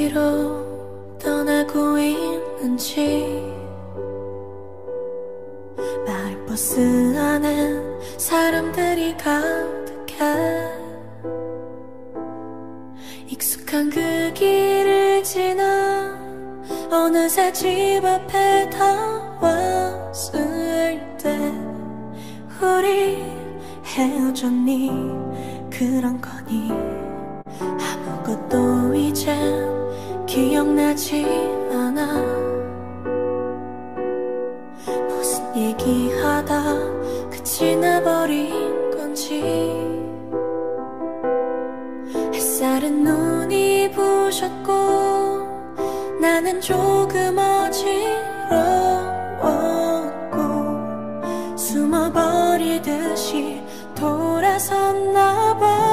어디로 떠나고 있는지 마을버스 안엔 사람들이 가득해 익숙한 그 길을 지나 어느새 집 앞에 다 왔을 때 우리 헤어졌니 그런 거니 아무것도 이젠 기억나지 않아 무슨 얘기하다 끝이 나버린 건지 햇살은 눈이 부셨고 나는 조금 어지러웠고 숨어버리듯이 돌아섰나 봐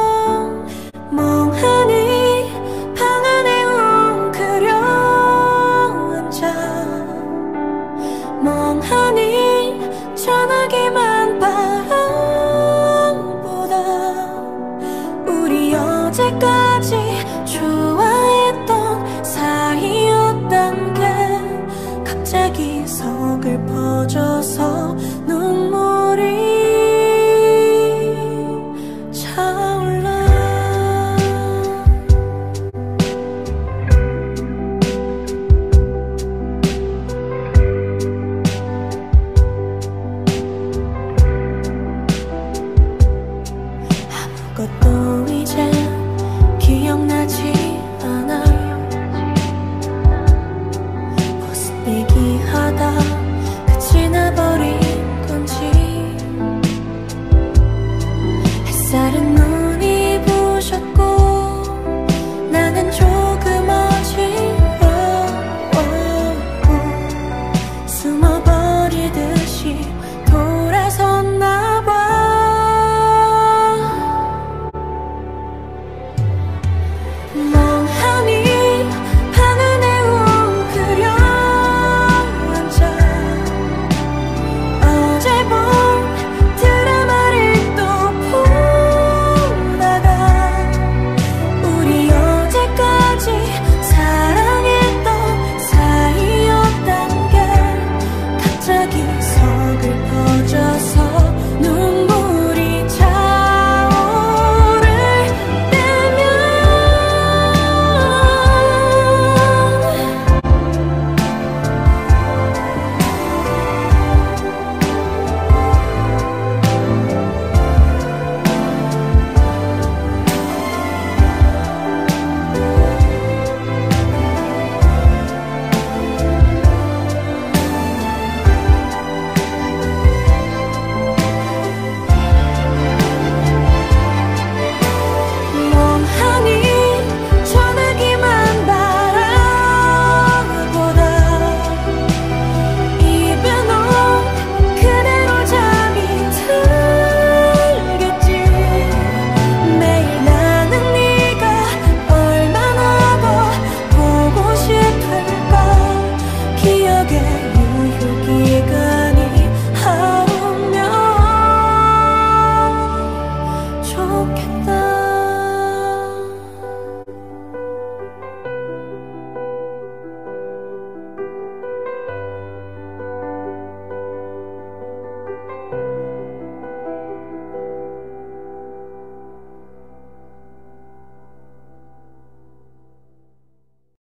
멍하니 방 안에 웅크려 앉아 멍하니 전화기